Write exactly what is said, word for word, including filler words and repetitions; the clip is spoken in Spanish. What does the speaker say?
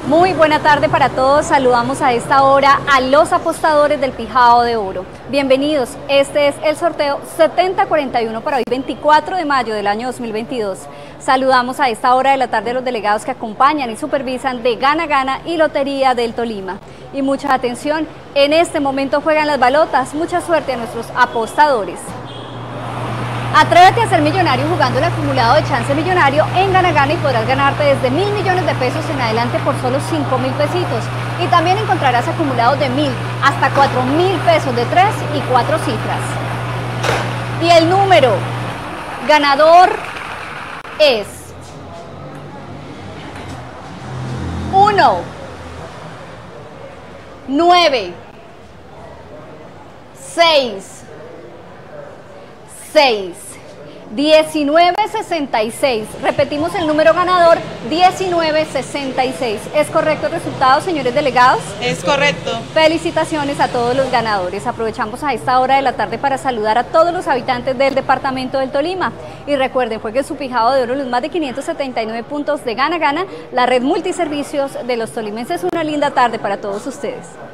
Muy buena tarde para todos, saludamos a esta hora a los apostadores del Pijao de Oro. Bienvenidos, este es el sorteo setenta cuarenta y uno para hoy veinticuatro de mayo del año dos mil veintidós. Saludamos a esta hora de la tarde a los delegados que acompañan y supervisan de Gana Gana y Lotería del Tolima. Y mucha atención, en este momento juegan las balotas, mucha suerte a nuestros apostadores. Atrévete a ser millonario jugando el acumulado de Chance Millonario en Gana Gana y podrás ganarte desde mil millones de pesos en adelante por solo cinco mil pesitos. Y también encontrarás acumulados de mil hasta cuatro mil pesos de tres y cuatro cifras. Y el número ganador es uno, nueve, seis, seis, diecinueve sesenta y seis. Repetimos el número ganador, diecinueve sesenta y seis. ¿Es correcto el resultado, señores delegados? Es correcto. Felicitaciones a todos los ganadores. Aprovechamos a esta hora de la tarde para saludar a todos los habitantes del departamento del Tolima. Y recuerden, jueguen su Pijao de Oro los más de quinientos setenta y nueve puntos de Gana Gana, la red multiservicios de los tolimenses. Una linda tarde para todos ustedes.